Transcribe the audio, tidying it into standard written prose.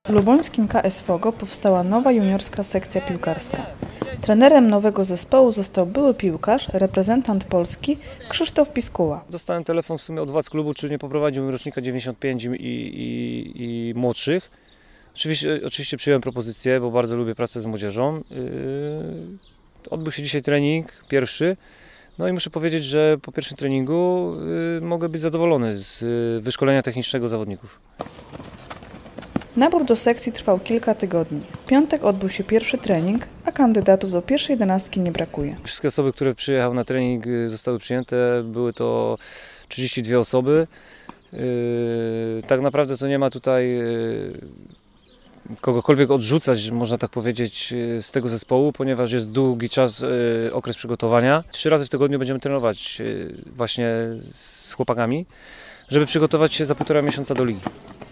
W lubońskim KS Fogo powstała nowa juniorska sekcja piłkarska. Trenerem nowego zespołu został były piłkarz, reprezentant Polski Krzysztof Piskuła. Dostałem telefon w sumie od władz klubu, czy nie poprowadził rocznika 95 i młodszych. Oczywiście przyjąłem propozycję, bo bardzo lubię pracę z młodzieżą. Odbył się dzisiaj trening pierwszy. No i muszę powiedzieć, że po pierwszym treningu mogę być zadowolony z wyszkolenia technicznego zawodników. Nabór do sekcji trwał kilka tygodni. W piątek odbył się pierwszy trening, a kandydatów do pierwszej 11 nie brakuje. Wszystkie osoby, które przyjechały na trening, zostały przyjęte. Były to 32 osoby. Tak naprawdę to nie ma tutaj kogokolwiek odrzucać, można tak powiedzieć, z tego zespołu, ponieważ jest długi czas, okres przygotowania. 3 razy w tygodniu będziemy trenować właśnie z chłopakami, żeby przygotować się za 1,5 miesiąca do ligi.